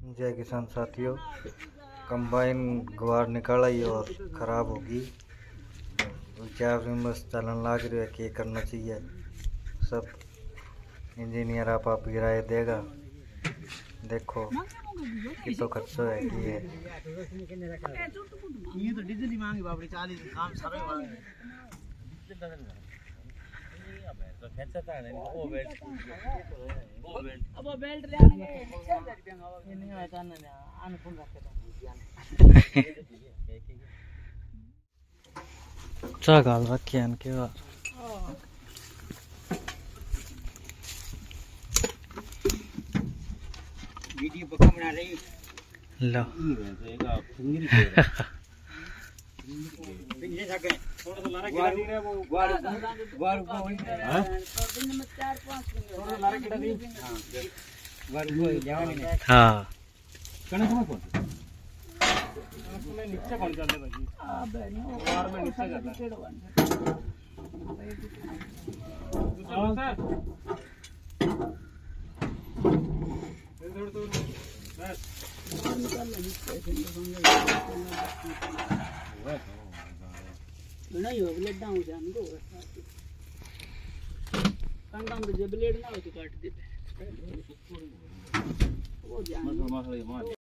जय किसान साथियों, कंबाइन ग्वार निकाला ही और ख़राब होगी। विचार विमर्श चलन लाग रहा है कि करना चाहिए। सब इंजीनियर आप ही राय देगा। देखो कितना खर्चा है कि ये तो डीजल ही मांगी बाबड़ी 40 काम सारे तो खेचता है वो बेल्ट अब बेल्ट ले आने ये नहीं आता ना आने फोन रखे तो चा गाल रखे हैं के बार वीडियो पक्का बना रही लो ये सके थोड़ा सा लारा गिरा दी रे वो ग्वार को हां थोड़ा लारा गिरा दी हां ग्वार को जावा नहीं हां कने कौन में नीचे कौन चल रहे भाई अबे ग्वार में नीचे चल रहा चलो सर थोड़ा बस निकाल ले नहीं हो ब्लेड डाउन जान को कंडम पे जो ब्लेड ना हो तो काट देते वो जान